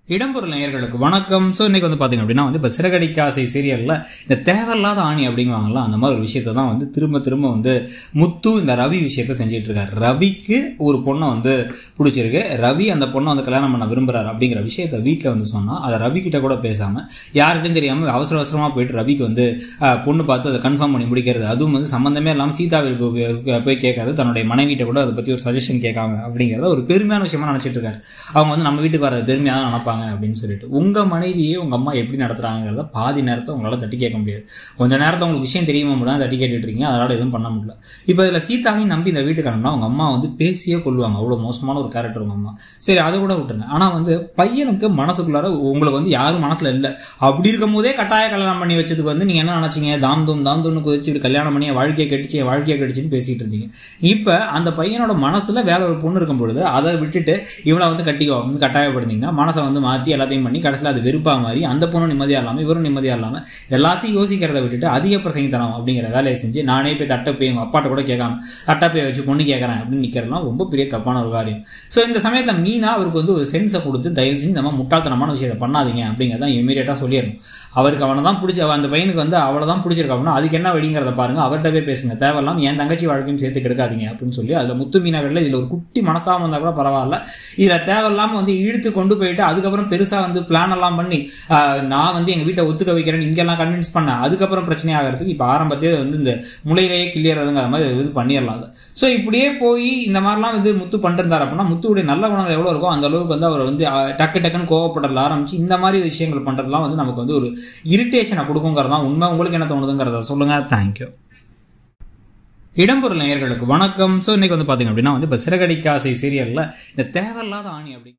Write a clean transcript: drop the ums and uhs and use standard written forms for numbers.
இடம்பொருள் நேயர்களுக்கு வணக்கம். ஸோ இன்னைக்கு பார்த்தீங்க அப்படின்னா இப்போ சிறகடிக்க ஆசை சீரியலில் இந்த தேவையில்லாத ஆணி அப்படிங்குவாங்கல்ல, அந்த மாதிரி ஒரு விஷயத்த தான் திரும்ப திரும்ப முத்து இந்த ரவி விஷயத்த செஞ்சுட்டு இருக்காரு. ரவிக்கு ஒரு பொண்ணை பிடிச்சிருக்கு. ரவி அந்த பொண்ணை கல்யாணம் பண்ண விரும்புறாரு அப்படிங்கிற விஷயத்த வீட்டில் சொன்னால் அதை ரவி கிட்ட கூட பேசாமல் யாருக்கும் தெரியாமல் அவசர அவசரமாக போயிட்டு ரவிக்கு பொண்ணு பார்த்து அதை கன்ஃபார்ம் பண்ணி முடிக்கிறது. அதுவும் சம்மந்தமே இல்லாமல் சீதாவுக்கு போய் கேட்காது, தன்னுடைய மனைவிட்ட கூட அதை பற்றி ஒரு சஜஷன் கேட்காம அப்படிங்கிறத ஒரு பெருமையான விஷயமா நினச்சிட்டு இருக்காரு. அவங்க நம்ம வீட்டுக்கு வர பெருமையாக தான் நினைப்பாங்க அப்படின்னு சொல்லிட்டு. உங்க மனைவியே உங்க அம்மா எப்படி நடத்துறாங்கிறத பாதி நேரத்தை உங்களால தட்டி கேட்க முடியாது. கொஞ்ச நேரத்தை உங்களுக்கு விஷயம் தெரியுமா முடியாது தட்டி கேட்டுட்டு இருக்கீங்க, அதனால எதுவும் பண்ண முடியல. இப்போ இதுல சீதாவையும் நம்பி இந்த வீட்டுக்கு அனுப்பினா உங்க அம்மா பேசியே கொள்வாங்க. அவ்வளவு மோசமான ஒரு கேரக்டர் உங்க அம்மா. சரி, அதை கூட விட்டுருங்க. ஆனா பையனுக்கு மனசுக்குள்ளார உங்களுக்கு யாரும் மனசுல இல்லை. அப்படி இருக்கும் போதே கட்டாய கல்யாணம் பண்ணி வச்சதுக்கு நீங்க என்ன நினைச்சீங்க? தாம் தூம்னு குதிச்சு கல்யாணம் பண்ணி வாழ்க்கையை கடிச்சுன்னு பேசிட்டு இருந்தீங்க. இப்ப அந்த பையனோட மனசுல வேற ஒரு பொண்ணு இருக்கும் பொழுது அதை விட்டுட்டு இவளை கட்டிக்கோ கட்டாயப்படுத்தீங்கன்னா மனசை மாற்றி எல்லாத்தையும் பண்ணி கடைசியில் அது வெறுப்பா மாதிரி அந்த பொண்ணு நிம்மதியா இல்லாமல் இவரும் நிம்மதியா இல்லாமல் எல்லாத்தையும் யோசிக்கிறத விட்டுட்டு அதிக பிரசங்கித்தனம் அப்படிங்கிற வேலையை செஞ்சு நானே போய் தட்டப்பை எங்கள் அப்பாட்ட கூட கேட்காம தட்டப்பையை வச்சு பொண்ணு கேட்கறேன் அப்படின்னு நிற்கிறதுலாம் ரொம்ப பெரிய தப்பான ஒரு காரியம். ஸோ இந்த சமயத்தில் மீனா அவருக்கு ஒரு சென்ஸை கொடுத்து தயவு செஞ்சு நம்ம முட்டாள்தனமான விஷயத்தை பண்ணாதீங்க அப்படிங்கிறத இமீடியட்டாக சொல்லிடணும். அவருக்கு அவனை தான் பிடிச்ச அந்த பையனுக்கு அவளை தான் பிடிச்சிருக்கு அப்படின்னா அதுக்கு என்ன வழிங்கிறத பாருங்க, அவர்கிட்டவே பேசுங்க. தேவையில்லாம் என் தங்கச்சி வாழ்க்கையும் சேர்த்து கெடுக்காதீங்க அப்படின்னு சொல்லி அதில் முத்து மீனாவில் இதில் ஒரு குட்டி மனசாக வந்தால் கூட பரவாயில்ல. இதில் தேவையில்லாமல் இழுத்து கொண்டு போயிட்டு அதுக்கப்புறம் பெருசா பிளான் எல்லாம் பண்ணி நான் எங்க வீட்டை ஒத்துக்க வைக்கிறேன்னு இங்கெல்லாம் கன்வின்ஸ் பண்ணேன். அதுக்கப்புறம் பிரச்சனை ஆகிறதுக்கு இப்ப ஆரம்பத்திலே இந்த முளையிலேயே கிளியறதுங்கிற மாதிரி பண்ணிடலாம். ஸோ இப்படியே போய் இந்த மாதிரிலாம் முத்து பண்ணிருந்தார் அப்படின்னா முத்துடைய நல்ல குணங்கள் எவ்வளவு இருக்கோ அந்த அளவுக்கு அவர் டக்குன்னு கோவப்படல ஆரம்பிச்சு இந்த மாதிரி விஷயங்கள் பண்றதுலாம் நமக்கு ஒரு இரிட்டேஷனை கொடுக்குங்கிறதான் உண்மை. உங்களுக்கு என்ன தோணுதுங்கிறத சொல்லுங்க. தேங்க்யூ. இடம்பொருள் நேயர்களுக்கு வணக்கம். ஸோ இன்னைக்கு பார்த்தீங்க அப்படின்னா இப்போ சிறகடிக்க ஆசை சீரியல்ல இந்த தேவையில்லாத ஆணி அப்படி